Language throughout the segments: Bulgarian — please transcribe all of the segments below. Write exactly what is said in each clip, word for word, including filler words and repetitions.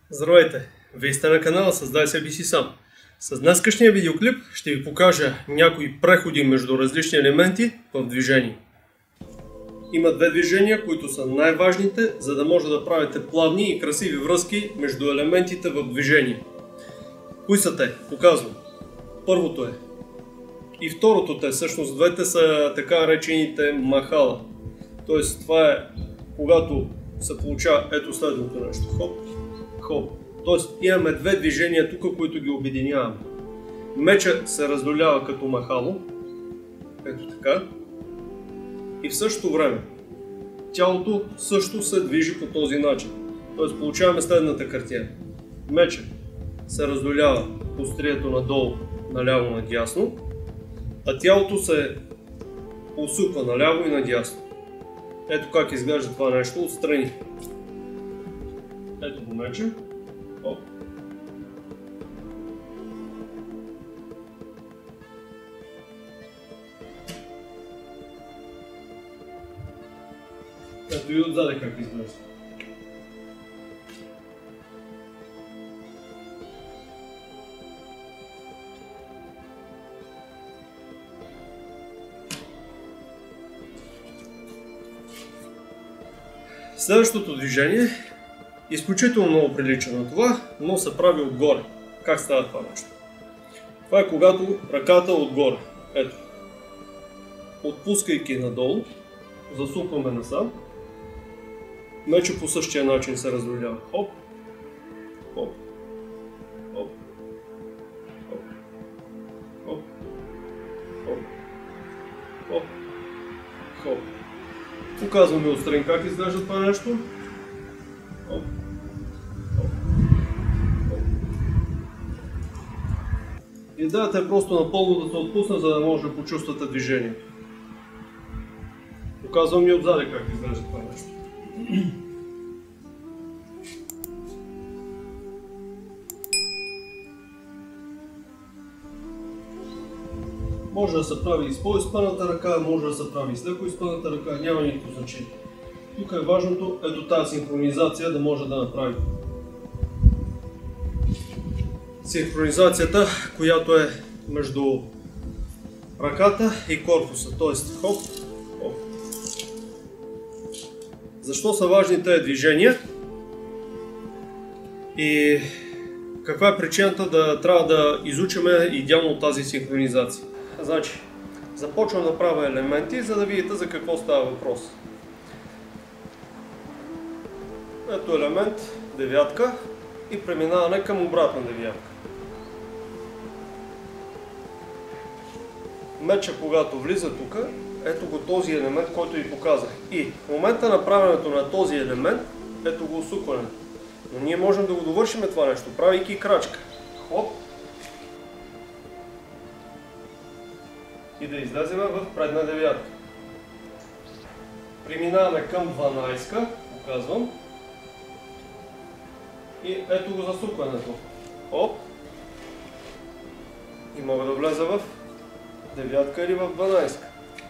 Здравейте! Вие сте на канала Създай себе си сам. С днескашния видеоклип ще ви покажа някои преходи между различни елементи в движение. Има две движения, които са най-важните, за да може да правите плавни и красиви връзки между елементите в движение. Кои са те? Показвам. Първото е. И второто те, всъщност двете са така наречените махала. Тоест това е когато се получава ето следното нещо. Хоп, хоп. Тоест имаме две движения тук, които ги обединяваме. Мечът се раздолява като махало. Ето така. И в същото време тялото също се движи по този начин. Тоест получаваме следната картина. Мечът се раздолява по острието надолу, наляво, надясно, а тялото се усупва наляво и надясно. Ето как изглежда това нещо отстрани. Ето го меча. Оп. Ето и отзаде как изглежда. Следващото движение изключително много прилича на това, но се прави отгоре. Как става това нещо? Това е когато ръката е отгоре. Ето. Отпускайки надолу, засупваме насам. Мечът по същия начин се раздолява. Хоп, хоп, хоп, хоп, хоп, хоп, хоп, хоп. Показваме отстрани как изглежда това нещо. Хоп, хоп, хоп. Идеята е просто напълно да се отпусне, за да може да почувствате движението. Показвам и отзаде как изглежда това нещо. Може да се прави и с по-изпъната ръка, може да се прави и с леко изпъната ръка, няма никакво значение. Тук е важното, ето тази синхронизация да може да направи. Синхронизацията, която е между ръката и корпуса, т.е. хоп, хоп. Защо са важни тези движения? И каква е причината да трябва да изучиме идеално тази синхронизация? Значи, започвам да правя елементи, за да видите за какво става въпрос. Ето елемент, девятка и преминаване към обратна девятка. Меча, когато влиза тук, ето го този елемент, който ви показах. И в момента на правенето на този елемент, ето го усукване. Но ние можем да го довършим това нещо, правейки крачка. Хоп. И да излезем в предна девятка. Преминаваме към дванайсетка, показвам. И ето го засукването. Оп. И мога да влеза в девятка или в дванайсетка.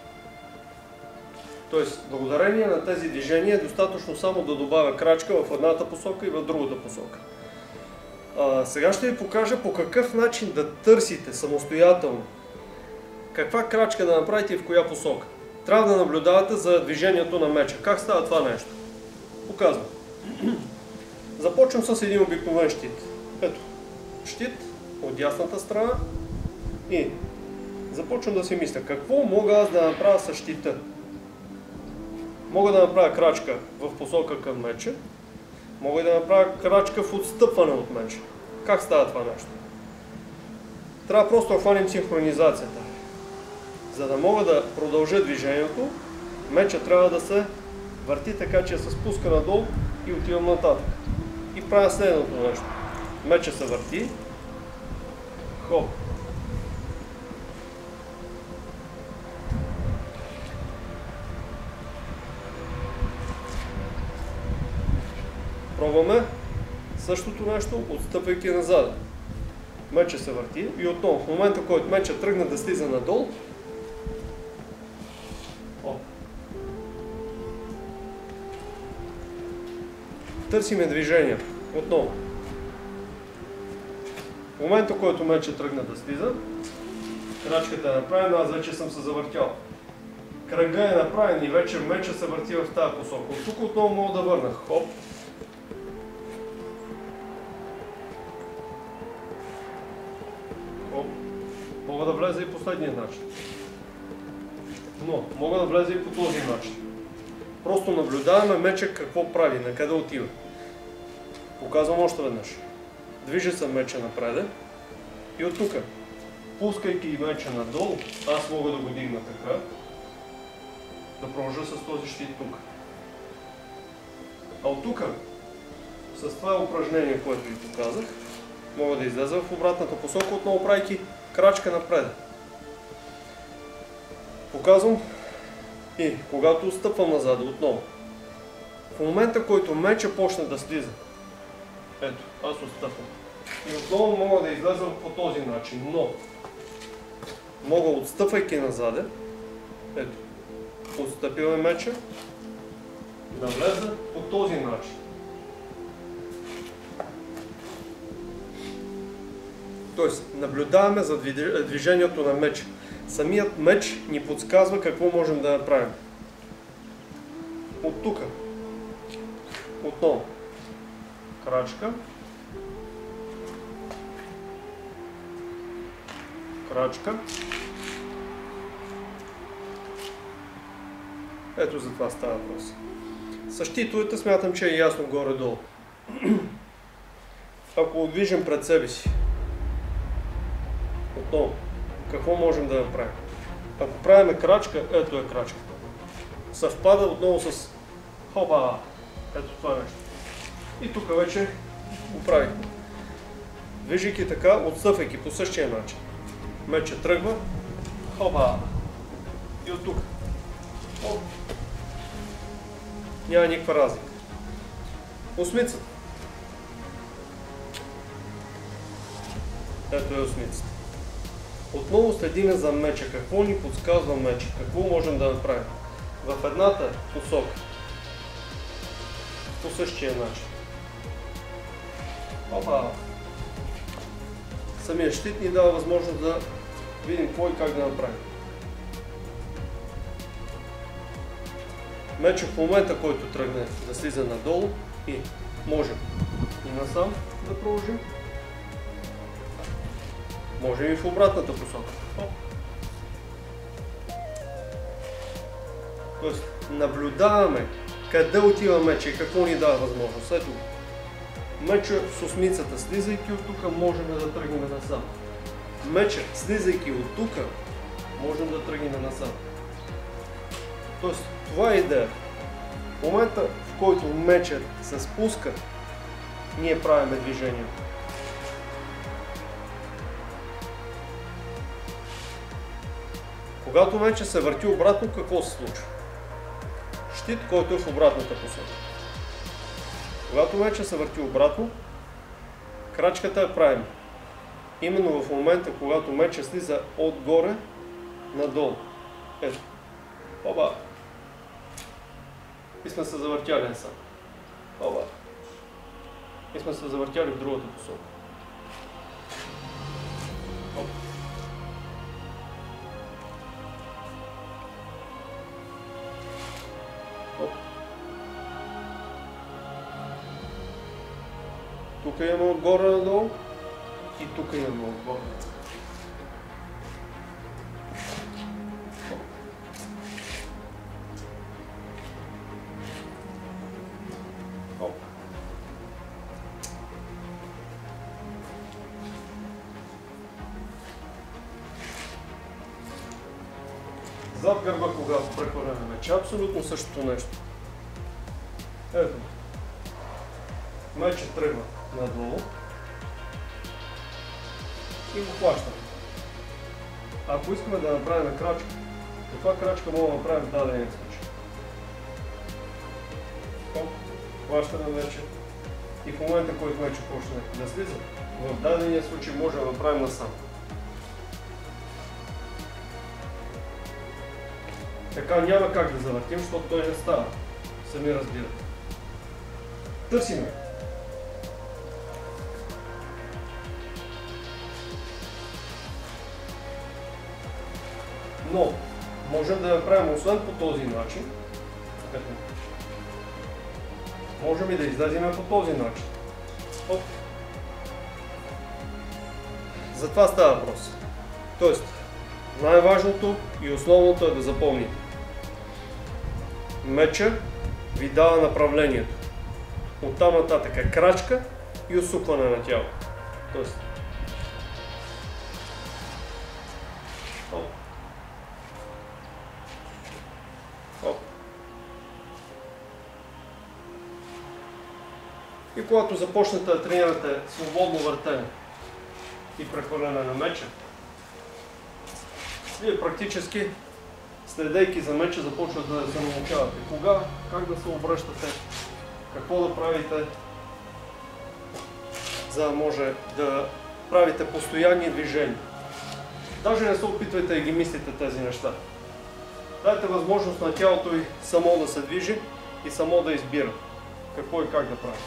Тоест, благодарение на тези движения е достатъчно само да добавя крачка в едната посока и в другата посока. А, сега ще ви покажа по какъв начин да търсите самостоятелно каква крачка да направите и в коя посока. Трябва да наблюдавате за движението на меча. Как става това нещо? Показвам. Започвам с един обикновен щит. Ето, щит от дясната страна и започвам да си мисля какво мога аз да направя с щита. Мога да направя крачка в посока към меча, мога да направя крачка в отстъпване от меча. Как става това нещо? Трябва просто да хванем синхронизацията. За да мога да продължа движението, меча трябва да се върти така, че се спуска надолу и отивам нататък. И правя следното нещо. Меча се върти. Хоп. Пробваме същото нещо, отстъпвайки назад. Меча се върти и отново, в момента, в който меча тръгне да слиза надолу, търсиме движение. Отново. В момента, който мечът тръгна да слиза, крачката е направена, аз вече съм се завъртял. Кръга е направен и вече мечът се върти в тази посока. От тук отново мога да върна. Хоп. Хоп. Мога да влеза и последния начин. Но мога да влеза и по този начин. Просто наблюдаваме меча какво прави, на къде отива. Показвам още веднъж. Движа се меча напред и от тук, пускайки меча надолу, аз мога да го дигна така, да продължа с този щит тук. А от тук, с това упражнение, което ви показах, мога да излеза в обратната посока, отново правейки крачка напред. Показвам и когато стъпвам назад отново. В момента, който меча почне да слиза, ето, аз отстъпвам. И отново мога да излеза по този начин, но мога, отстъпвайки назаде, ето, отстъпил е меча, да влеза по този начин. Тоест, наблюдаваме за движението на меча. Самият меч ни подсказва какво можем да направим. От тук, отново, крачка, крачка. Ето за това става въпрос. С щитовете смятам, че е ясно горе-долу. Ако движим пред себе си, отново, какво можем да направим? Ако правим крачка, ето е крачка. Съвпада отново с хопа, ето това нещо. И тук вече го правихме. Движейки така, отстъпвайки по същия начин. Мечът тръгва, хопа, и от тук. Оп. Няма никаква разлика. Осмицата. Ето е осмицата. Отново следиме за меча. Какво ни подсказва меча? Какво можем да направим? В едната посока. По същия начин. Опа! Самият щит ни дава възможност да видим какво и как да направим. Меча в момента, който тръгне да слиза надолу и можем и насам да продължим. Можем и в обратната посока. Тоест, наблюдаваме къде отива меча и какво ни дава възможност. Ето, меча с осмицата, слизайки от тук, можем да тръгнем насам. Меча, слизайки от тук, можем да тръгнем насам. Тоест, това е идея. В момента, в който мечът се спуска, ние правиме движение. Когато мечът се върти обратно, какво се случва? Щит, който е в обратната посока. Когато мечът се върти обратно, крачката я правим. Именно в момента, когато мечът слиза отгоре надолу. Ето. Оба. И сме се завъртяли насам. Оба. И сме се завъртяли в другата посока. Оп. Оп. Тук имаме отгоре надолу и тук имаме отгоре. Зад гърба, когато прехвърляме меча, абсолютно същото нещо. Ето. Мечът тръгва надолу и го хващаме. Ако искаме да направим крачка, каква крачка мога да направим в дадения случай? Хоп, хващаме меча и в момента, който мечът почне да слиза, в дадения случай може да направим насам. Така няма как да завъртим, защото той не става. Сами разбирате. Търсиме. Но можем да направим освен по този начин. Можем и да излезем по този начин. Оп. За това става въпрос. Тоест, най-важното и основното е да запомните. Меча ви дава направлението. Оттам нататък е крачка и усукване на тяло. Тоест, оп. Оп. И когато започнете да тренирате свободно въртене и прехвърляне на меча, вие практически, следейки за меча, започвате да се научавате кога, как да се обръщате, какво да правите, за да може да правите постоянни движения. Даже не се опитвайте да ги мислите тези неща. Дайте възможност на тялото ви само да се движи и само да избира какво и как да прави.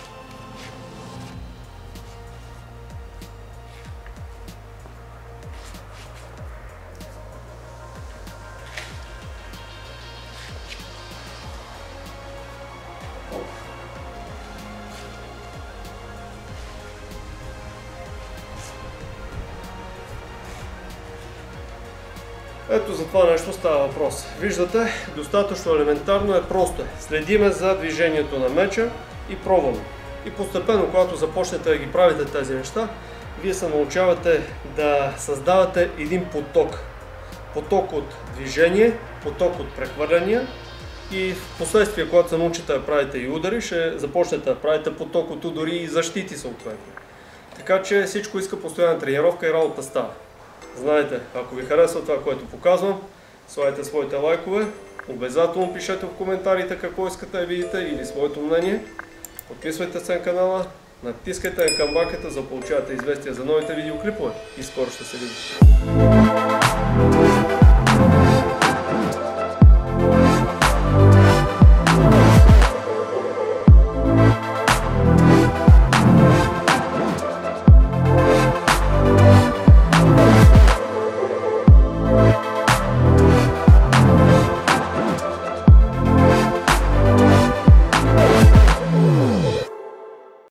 Ето за това нещо става въпрос. Виждате, достатъчно елементарно е, просто следиме за движението на меча и пробваме. И постепенно, когато започнете да ги правите тези неща, вие се научавате да създавате един поток. Поток от движение, поток от прехвърляния и в последствие, когато се научите да правите и удари, ще започнете да правите поток от удари и защити съответно. Така че всичко иска постоянна тренировка и работа става. Знаете, ако ви харесва това, което показвам, слагайте своите лайкове, обязателно пишете в коментарите какво искате да видите или своето мнение, подписвайте се на канала, натискайте на камбанката за да получавате известия за новите видеоклипове и скоро ще се видим.